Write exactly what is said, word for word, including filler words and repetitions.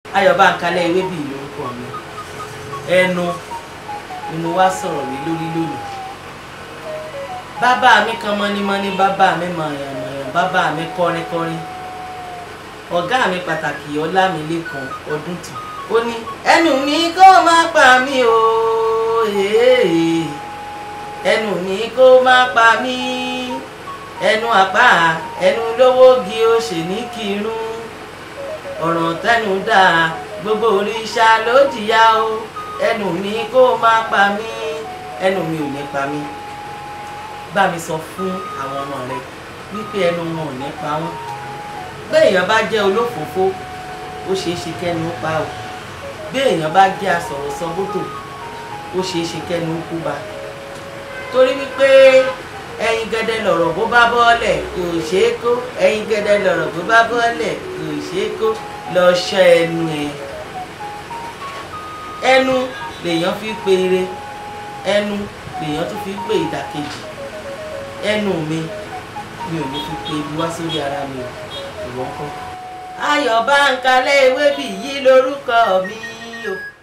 Ayọ̀ Bánkálẹ́ Ewébíyì lórúkọ mi. Ẹnu ni mo wá sọ̀rọ̀ lé lórí lónìí. Bàbá mi kan mọ́nímọ́ní, bàbá mi mọ̀yànmọ̀yàn, bàbá mi kọrinkọrin. Ọ̀gá mi pàtàkì Ọlámilékan Ọdúntì. Ó ní ẹnu mi kó má pa mí o. Ẹnu mi kó má pa mí. Ẹnu àpá ẹnu lówó gi ó ṣe ní kírun. Ọ̀ràn tẹnu dáa gbogbo òrìṣà ló jìyà o. Ẹnu mi kó má pa mí. Ẹnu mi ò ní pa mí. Bá mi sọ fún àwọn ọmọ rẹ wípé ẹnu wọn ò ní pa wọn. Bí èèyàn bá jẹ́ olófòófó ó ṣeé ṣe kẹ́nu ó pa o. Bí èèyàn bá jẹ́ asọ̀rọ̀sọgbótò ó ṣeé ṣe kẹ́nu ó kú ba. Torí wípé ẹyin gẹ́dẹ́ lọ̀rọ̀ bó bá bọ́ọ̀lẹ̀ kò ṣeé kó. Ẹyin gẹ́dẹ́ lọ̀rọ̀ bó bá bọ́ọ̀lẹ̀ kò ṣeé kó. Lọ ṣọ́ ẹnu ẹ. Ẹnu lèèyàn fi pe ire. Ẹnu lèèyàn tún fi pe ìdàkejì. Ẹnu mi mi ò ní fi pe ibi wá sórí ara mi o. Ìwọ ńkọ́? Ayọ̀ Bánkálẹ́ Ewébíyì lórúkọ mi o.